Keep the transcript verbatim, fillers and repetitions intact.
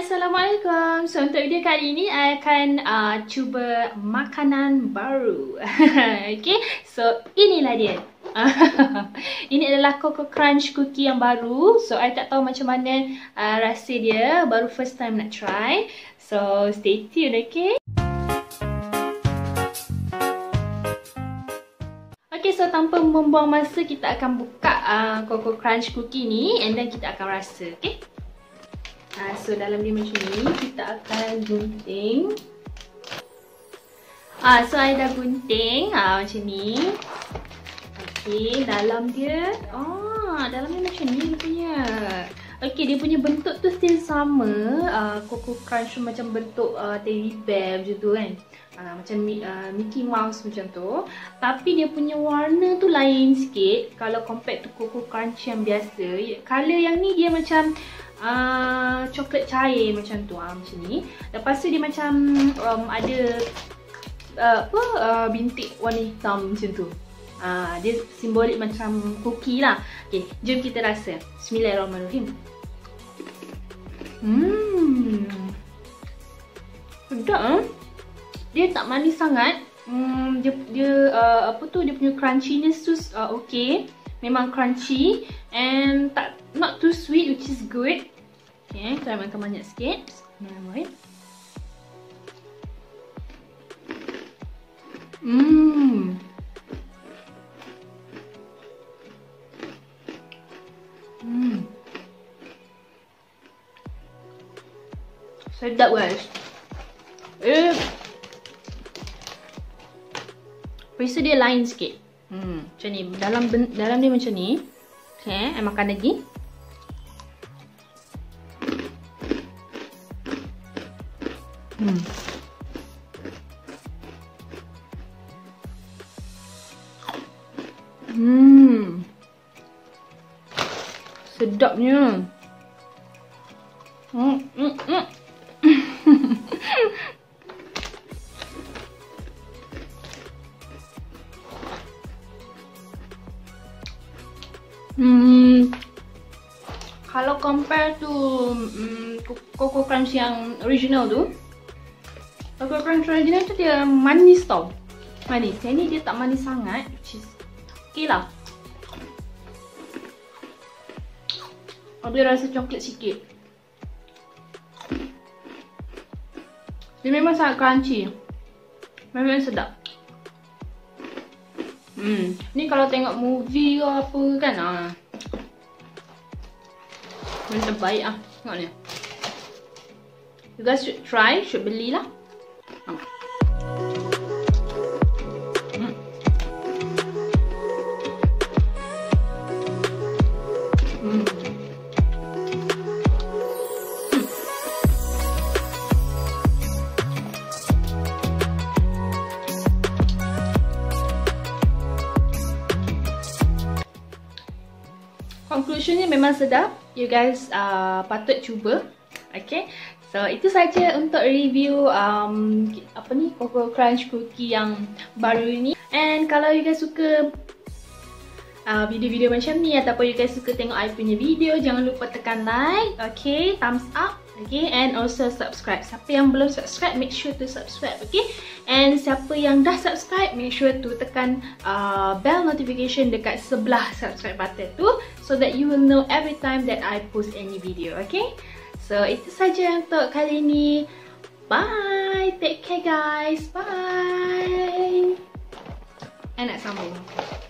Assalamualaikum. So untuk video kali ini I akan uh, cuba makanan baru. Okay, so inilah dia. Ini adalah Coco Crunch cookie yang baru. So I tak tahu macam mana uh, rasa dia. Baru first time nak try. So stay tuned, okay? Okay, so tanpa membuang masa kita akan buka uh, Coco Crunch cookie ni and then kita akan rasa, okay? Uh, so dalam dia macam ni, kita akan gunting. Ah, uh, so I dah gunting uh, macam ni. Okay, dalam dia, oh, dalam dia macam ni dia punya. Okay, dia punya bentuk tu still sama. Uh, Coco Crunch macam bentuk uh, teddy bear macam tu kan. Uh, macam uh, Mickey Mouse macam tu. Tapi dia punya warna tu lain sikit kalau compare to Coco Crunch yang biasa. Color yang ni dia macam Uh, coklat cair macam tu, uh, macam ni. Lepas tu dia macam um, ada uh, apa uh, bintik warna hitam macam tu. Uh, dia simbolik macam cookie lah. Okay, jom kita rasa. Bismillahirrahmanirrahim. Hmm, sedap eh? Dia tak manis sangat. Hmm, dia dia uh, apa tu, dia punya crunchiness tu uh, okay. Memang crunchy and tak not too sweet, which is good. Okay, saya makan banyak sikit. Bismillahirrahmanirrahim. Hmm. Hmm. Sedap guys. Eh. Rasa dia lain sikit. Hmm, macam ni. Dalam dalam dia macam ni. Okay, saya makan lagi. Hmm. Hmm. Sedapnya. Hmm, hmm, hmm. Hmm. Kalau compare to um, Coco Crunch yang original tu, Coco Crunch original tu dia manis tau. Manis. Yang ni dia tak manis sangat, which is okay lah. Ada rasa coklat sikit. Dia memang sangat crunchy. Memang sedap. Hmm, ni kalau tengok movie ke apa kan, ah. Memang terbaik ah. Tengok ni. You guys should try, should belilah. Hmm. Hmm. Hmm. Conclusionnya memang sedap. You guys uh, patut cuba. Okay, so itu saja untuk review um, apa ni, Coco Crunch cookie yang baru ni. And kalau you guys suka uh, video-video macam ni ataupun you guys suka tengok I punya video, jangan lupa tekan like, okay, thumbs up, okay, and also subscribe. Siapa yang belum subscribe, make sure to subscribe, okay. And siapa yang dah subscribe, make sure to tekan uh, bell notification dekat sebelah subscribe button tu, so that you will know every time that I post any video, okay. So itu saja untuk kali ini. Bye, take care guys, bye. And nak sambung.